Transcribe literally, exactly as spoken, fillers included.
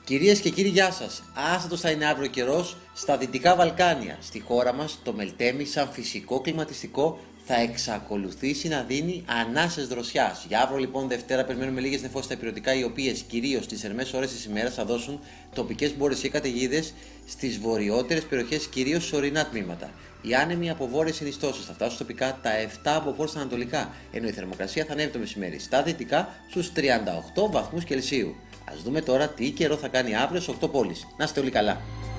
Κυρίες και κύριοι, γεια σας. Άστατος θα είναι αύριο καιρός στα Δυτικά Βαλκάνια. Στη χώρα μας το Μελτέμι σαν φυσικό κλιματιστικό θα εξακολουθήσει να δίνει ανάσες δροσιάς. Για αύριο λοιπόν Δευτέρα περιμένουμε λίγες νεφώσεις στα υπηρετικά, οι οποίες κυρίως στις θερμές ώρες της ημέρας θα δώσουν τοπικές μπόρες και καταιγίδες στις βορειότερες περιοχές, κυρίως σε ορεινά τμήματα. Οι άνεμοι από βόρειες συνιστώσεις θα φτάσουν τοπικά τα επτά από βόρεια στα ανατολικά, ενώ η θερμοκρασία θα ανέβει το μεσημέρι στα δυτικά στους τριάντα οκτώ βαθμούς Κελσίου. Ας δούμε τώρα τι καιρό θα κάνει αύριο στις οκτώ πόλεις. Να είστε όλοι καλά.